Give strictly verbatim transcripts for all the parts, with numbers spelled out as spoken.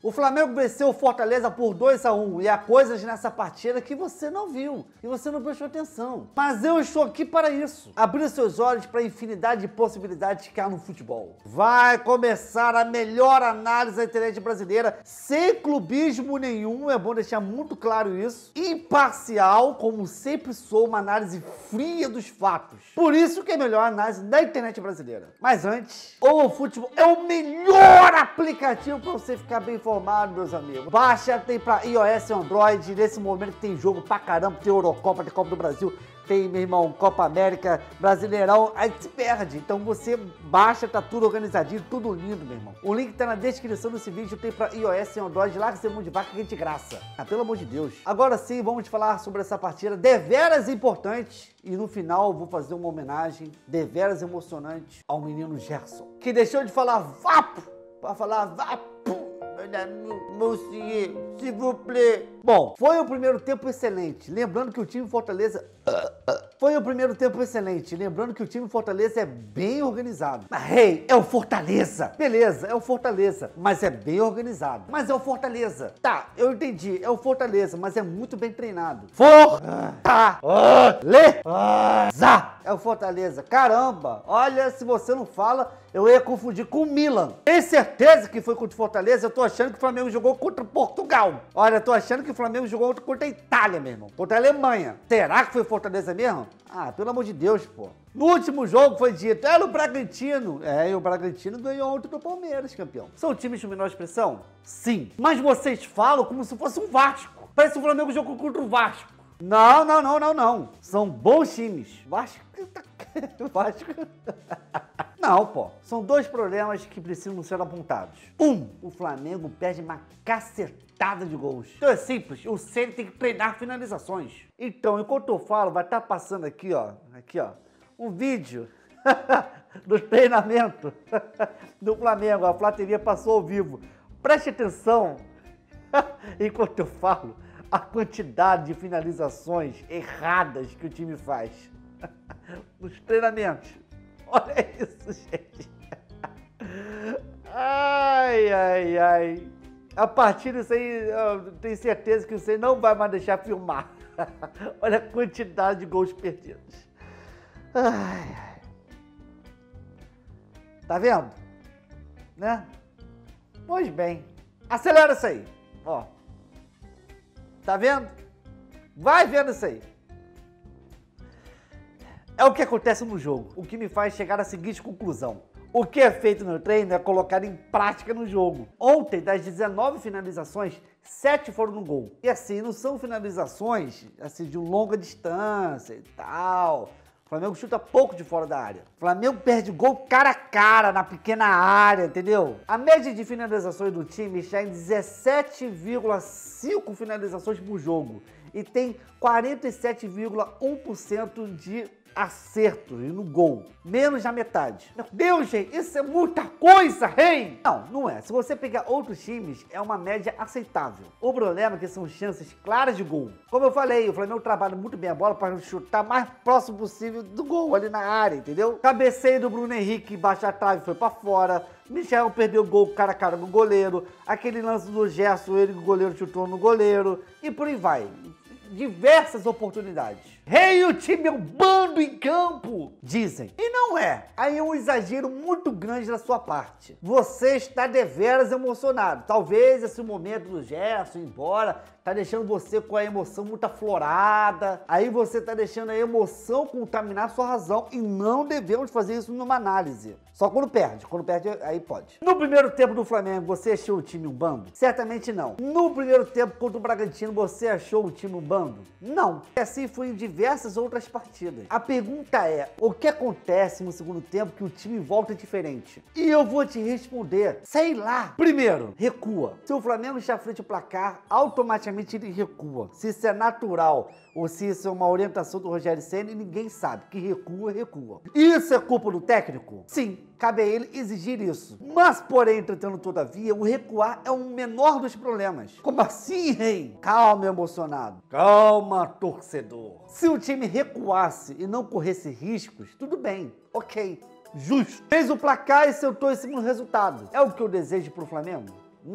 O Flamengo venceu o Fortaleza por dois a um e há coisas nessa partida que você não viu, que você não prestou atenção. Mas eu estou aqui para isso. Abrir seus olhos para a infinidade de possibilidades que há no futebol. Vai começar a melhor análise da internet brasileira, sem clubismo nenhum, é bom deixar muito claro isso. Imparcial, como sempre sou, uma análise fria dos fatos. Por isso que é a melhor análise da internet brasileira. Mas antes, o Futebol é o melhor aplicativo para você ficar bem informado, meus amigos. Baixa, tem para iOS e Android. Nesse momento tem jogo pra caramba, tem Eurocopa, tem Copa do Brasil, tem, meu irmão, Copa América, Brasileirão, aí se perde. Então você baixa, tá tudo organizadinho, tudo lindo, meu irmão. O link tá na descrição desse vídeo, tem pra iOS e Android, lá que você mão de vaca que é de graça. Ah, pelo amor de Deus. Agora sim, vamos falar sobre essa partida deveras importante. E no final eu vou fazer uma homenagem deveras emocionante ao menino Gerson, que deixou de falar vapo pra falar vapo. Monsieur, s'il vous plaît. Bom, foi o primeiro tempo excelente. Lembrando que o time Fortaleza... Foi o primeiro tempo excelente. Lembrando que o time Fortaleza é bem organizado. Mas, hey, é o Fortaleza. Beleza, é o Fortaleza. Mas é bem organizado. Mas é o Fortaleza. Tá, eu entendi. É o Fortaleza, mas é muito bem treinado. Fortaleza. É o Fortaleza. Caramba, olha, se você não fala, eu ia confundir com o Milan. Tem certeza que foi contra o Fortaleza? Eu tô achando que o Flamengo jogou contra Portugal. Olha, eu tô achando que o Flamengo jogou contra a Itália, meu irmão. Contra a Alemanha. Será que foi Fortaleza mesmo? Ah, pelo amor de Deus, pô. No último jogo foi dito, era o Bragantino. É, e o Bragantino ganhou ontem do Palmeiras, campeão. São times de menor expressão? Sim. Mas vocês falam como se fosse um Vasco. Parece que o Flamengo jogou contra o Vasco. Não, não, não, não, não. São bons times. Vasco... Vasco... Não, pô. São dois problemas que precisam ser apontados. Um, o Flamengo perde uma cacetada de gols. Então é simples, o Ceni tem que treinar finalizações. Então, enquanto eu falo, vai estar passando aqui, ó, aqui, ó, um vídeo do treinamento do Flamengo. A Flá T V passou ao vivo. Preste atenção, enquanto eu falo, a quantidade de finalizações erradas que o time faz nos treinamentos. Olha isso, gente. Ai, ai, ai. A partir disso aí, eu tenho certeza que você não vai mais deixar filmar. Olha a quantidade de gols perdidos. Ai, ai. Tá vendo? Né? Pois bem. Acelera isso aí. Ó. Tá vendo? Vai vendo isso aí. É o que acontece no jogo, o que me faz chegar à seguinte conclusão. O que é feito no treino é colocado em prática no jogo. Ontem, das dezenove finalizações, sete foram no gol. E assim, não são finalizações assim, de longa distância e tal. O Flamengo chuta pouco de fora da área. O Flamengo perde gol cara a cara na pequena área, entendeu? A média de finalizações do time está em dezessete vírgula cinco finalizações por jogo. E tem quarenta e sete vírgula um por cento de acerto e no gol. Menos da metade. Meu Deus, gente, isso é muita coisa, hein? Não, não é. Se você pegar outros times, é uma média aceitável. O problema é que são chances claras de gol. Como eu falei, o Flamengo trabalha muito bem a bola para chutar mais próximo possível do gol, ali na área, entendeu? Cabeceio do Bruno Henrique, embaixo da trave, foi para fora. Michel perdeu o gol cara a cara no goleiro. Aquele lance do Gerson, ele, o goleiro chutou no goleiro. E por aí vai. Diversas oportunidades. Rei, o time é um bando em campo, dizem. E não é. Aí é um exagero muito grande da sua parte. Você está deveras emocionado. Talvez esse momento do Gerson ir embora tá deixando você com a emoção muito aflorada. Aí você tá deixando a emoção contaminar sua razão. E não devemos fazer isso numa análise. Só quando perde. Quando perde, aí pode. No primeiro tempo do Flamengo, você achou o time um bando? Certamente não. No primeiro tempo contra o Bragantino, você achou o time um bando? Não. E assim foi em diversas outras partidas. A pergunta é, o que acontece no segundo tempo que o time volta diferente? E eu vou te responder, sei lá. Primeiro, recua. Se o Flamengo está à frente do placar, automaticamente ele recua. Se isso é natural ou se isso é uma orientação do Rogério Ceni, ninguém sabe. Que recua, recua. Isso é culpa do técnico? Sim, cabe a ele exigir isso. Mas, porém, entretanto, todavia, o recuar é o menor dos problemas. Como assim, rei? Calma, emocionado. Calma, torcedor. Se o time recuasse e não corresse riscos, tudo bem, ok, justo. Fez o placar e sentou em cima do resultado. É o que eu desejo pro Flamengo? Não.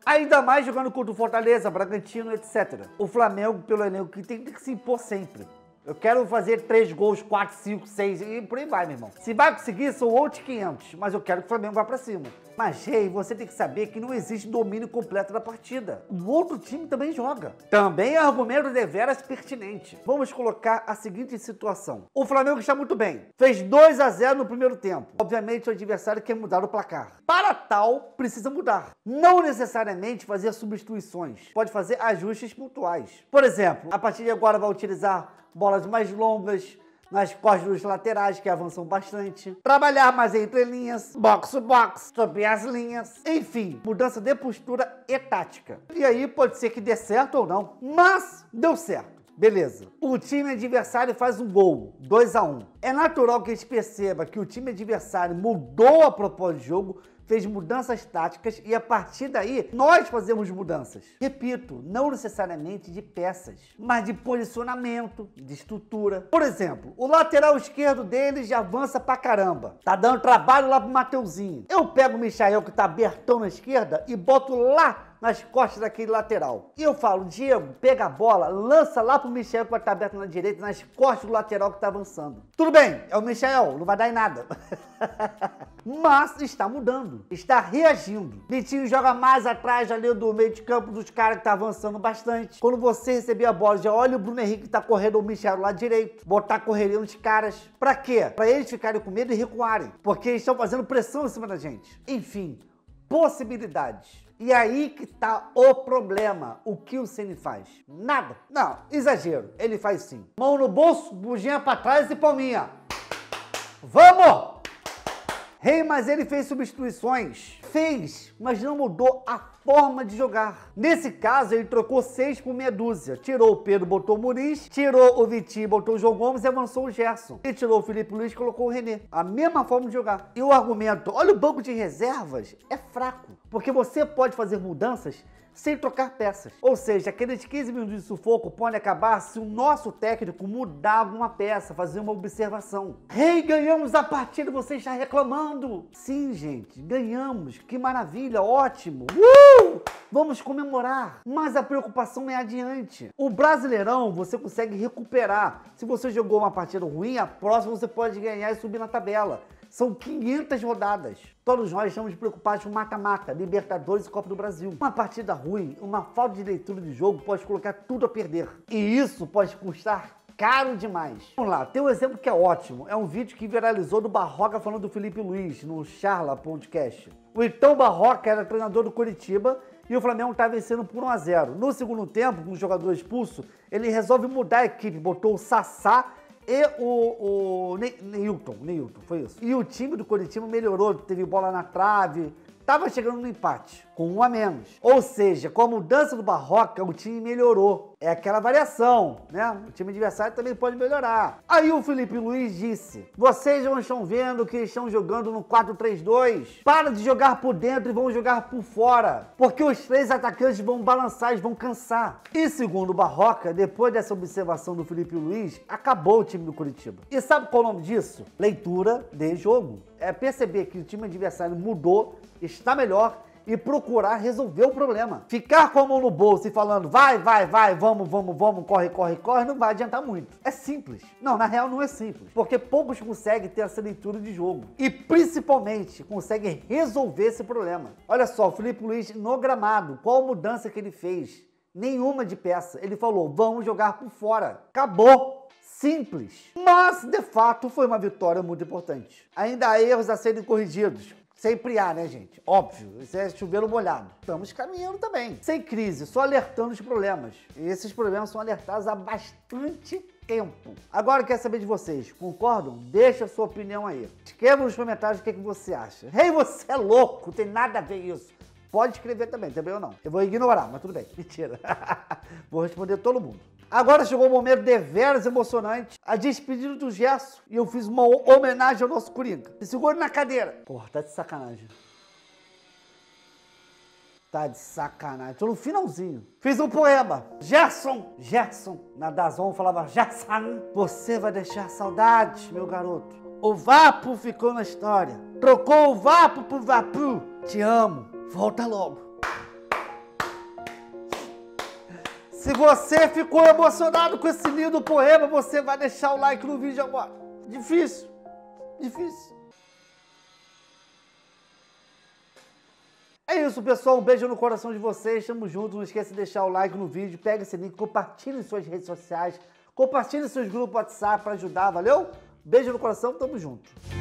Ainda mais jogando contra o Fortaleza, Bragantino, etcétera. O Flamengo, pelo elenco que tem, tem que se impor sempre. Eu quero fazer três gols, quatro, cinco, seis e por aí vai, meu irmão. Se vai conseguir, são outros quinhentos, mas eu quero que o Flamengo vá pra cima. Mas, Rei, você tem que saber que não existe domínio completo da partida. O outro time também joga. Também é argumento deveras pertinente. Vamos colocar a seguinte situação. O Flamengo está muito bem. Fez dois a zero no primeiro tempo. Obviamente, o adversário quer mudar o placar. Para tal, precisa mudar. Não necessariamente fazer substituições. Pode fazer ajustes pontuais. Por exemplo, a partir de agora vai utilizar bolas mais longas nas costas dos laterais, que avançam bastante. Trabalhar mais entre linhas, box to box, subir as linhas. Enfim, mudança de postura e tática. E aí pode ser que dê certo ou não, mas deu certo. Beleza. O time adversário faz um gol, dois a um. É natural que a gente perceba que o time adversário mudou a proposta de jogo, fez mudanças táticas e a partir daí nós fazemos mudanças. Repito, não necessariamente de peças, mas de posicionamento, de estrutura. Por exemplo, o lateral esquerdo deles já avança pra caramba. Tá dando trabalho lá pro Mateuzinho. Eu pego o Michael, que tá abertão na esquerda, e boto lá nas costas daquele lateral. E eu falo, Diego, pega a bola, lança lá pro Michael, que vai estar aberto na direita, nas costas do lateral que tá avançando. Tudo bem, é o Michael, não vai dar em nada. Mas está mudando, está reagindo. Vitinho joga mais atrás ali do meio de campo dos caras que tá avançando bastante. Quando você receber a bola, já olha o Bruno Henrique que tá correndo o Michael lá direito. Botar correria nos caras. Pra quê? Pra eles ficarem com medo e recuarem. Porque eles estão fazendo pressão em cima da gente. Enfim, possibilidades. E aí que tá o problema. O que o Ceni faz? Nada. Não, exagero. Ele faz sim. Mão no bolso, buginha pra trás e palminha. Vamos! Rei, mas ele fez substituições. Fez, mas não mudou a forma de jogar. Nesse caso, ele trocou seis por meia dúzia. Tirou o Pedro, botou o Muniz. Tirou o Vitinho, botou o João Gomes e avançou o Gerson. E tirou o Felipe Luiz e colocou o René. A mesma forma de jogar. E o argumento, olha o banco de reservas, é fraco. Porque você pode fazer mudanças sem trocar peças. Ou seja, aqueles quinze minutos de sufoco podem acabar se o nosso técnico mudar alguma peça, fazer uma observação. Rei, ganhamos a partida, você está reclamando. Sim, gente, ganhamos. Que maravilha, ótimo. Uh! Vamos comemorar. Mas a preocupação é adiante. O Brasileirão você consegue recuperar. Se você jogou uma partida ruim, a próxima você pode ganhar e subir na tabela. São quinhentas rodadas. Todos nós estamos preocupados com mata-mata, Libertadores e Copa do Brasil. Uma partida ruim, uma falta de leitura de jogo pode colocar tudo a perder. E isso pode custar caro demais. Vamos lá, tem um exemplo que é ótimo. É um vídeo que viralizou do Barroca falando do Felipe Luiz no Charla Podcast. O então Barroca era treinador do Coritiba e o Flamengo estava vencendo por um a zero. No segundo tempo, com o jogador expulso, ele resolve mudar a equipe, botou o Sassá e o, o ne Neilton, Neilton, foi isso. E o time do Coritiba melhorou, teve bola na trave, tava chegando no empate, com um a menos. Ou seja, com a mudança do Barroca, o time melhorou. É aquela variação, né? O time adversário também pode melhorar. Aí o Felipe Luiz disse, vocês não estão vendo que estão jogando no quatro três dois? Para de jogar por dentro e vão jogar por fora, porque os três atacantes vão balançar, eles vão cansar. E segundo o Barroca, depois dessa observação do Felipe Luiz, acabou o time do Coritiba. E sabe qual é o nome disso? Leitura de jogo. É perceber que o time adversário mudou, está melhor e procurar resolver o problema. Ficar com a mão no bolso e falando vai, vai, vai, vamos, vamos, vamos, corre, corre, corre, não vai adiantar muito. É simples. Não, na real não é simples, porque poucos conseguem ter essa leitura de jogo e principalmente conseguem resolver esse problema. Olha só, o Felipe Luiz no gramado, qual mudança que ele fez? Nenhuma de peça. Ele falou, vamos jogar por fora. Acabou. Simples. Mas, de fato, foi uma vitória muito importante. Ainda há erros a serem corrigidos. Sempre há, né, gente? Óbvio, isso é chover molhado. Estamos caminhando também. Sem crise, só alertando os problemas. E esses problemas são alertados há bastante tempo. Agora eu quero saber de vocês. Concordam? Deixa a sua opinião aí. Escreva nos comentários o que, é que você acha. Ei, você é louco, não tem nada a ver isso. Pode escrever também, também ou não. Eu vou ignorar, mas tudo bem. Mentira. Vou responder todo mundo. Agora chegou o momento deveras emocionante, a despedida do Gerson, e eu fiz uma homenagem ao nosso Coringa. Me segura na cadeira. Porra, tá de sacanagem. Tá de sacanagem. Tô no finalzinho. Fiz um poema. Gerson, Gerson. Na Dazon falava, Gerson, você vai deixar saudades, meu garoto. O Vapo ficou na história. Trocou o Vapo por Vapu. Te amo. Volta logo. Se você ficou emocionado com esse lindo poema, você vai deixar o like no vídeo agora. Difícil, difícil. É isso, pessoal. Um beijo no coração de vocês. Tamo junto. Não esqueça de deixar o like no vídeo. Pega esse link, compartilhe em suas redes sociais. Compartilhe em seus grupos WhatsApp para ajudar, valeu? Beijo no coração. Tamo junto.